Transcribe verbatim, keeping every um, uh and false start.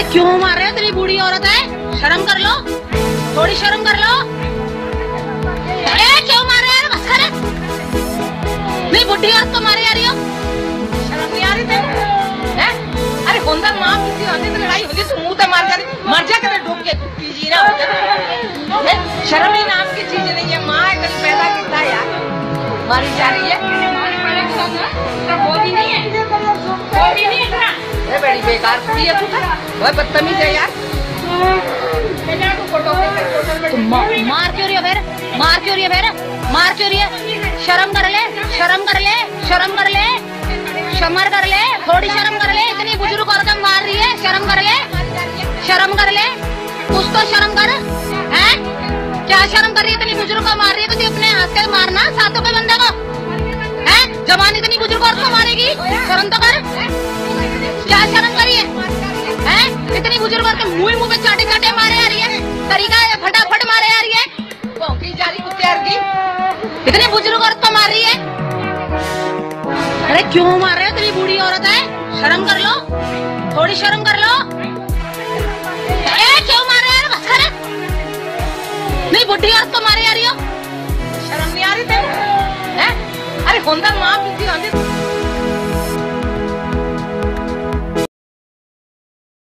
क्यों मार रहे हो? तेरी बूढ़ी औरत है, शर्म कर लो, थोड़ी शर्म कर लो। ए, क्यों मार रहे हो? बस कर। नहीं, बुढ़ी औरत को मारे जा रही हो, शर्म नहीं आ रही तेरे? हैं? अरे होंदा माँ किसी होती तो लड़ाई होती तो मुंह तो मार जाती, मर जा कर डूब के पीजी ना हो जाए। शर्म ही नाम की चीज नहीं है। माँ कल पैदा किया यार, मारी जा रही है। बोली नहीं है, बोली नहीं है। ये बड़ी बेकार कुड़ी है तू, बहुत बदतमीज है यार। तो मार क्यों रही है फिर? मार क्यों रही है फिर? मार क्यों रही है? शर्म कर ले, शर्म कर ले, शर्म कर ले, शमर कर ले, थोड़ी शर्म कर ले। इतनी बुजुर्ग औरत मार रही है, शर्म कर ले, शर्म कर ले, कुछ तो शर्म कर। हैं? क्या शर्म कर रही है? इतनी बुजुर्ग को मार रही है तो अपने हाथ से मारना सातों के बंदे को। हैं? जवान इतनी बुजुर्ग औरत को मारेगी, शर्म तो कर। क्या शर्म करी है? हैं? इतनी बुजुर्ग औरत मुंह मुंह पे चाटे चाटे मारे आ रही है, तरीका है फटाफट मारे आ रही है। भौंकी जा रही कुत्ते की, इतनी बुजुर्ग औरत को मार रही है। अरे क्यों मार रहे हो? तेरी बूढ़ी औरत है, शर्म कर लो, थोड़ी शर्म कर लो। ए, क्यों मार रहे हो? बस कर। नहीं, बुढ़ी औरत को मारे आ रही हो, शर्म नहीं आ रही तेरे? हैं? अरे होंदा माँ किसी होती